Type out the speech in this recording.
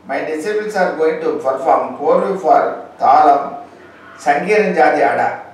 My disciples are going to perform Koru for Talam, Sankiran Jadi Ada.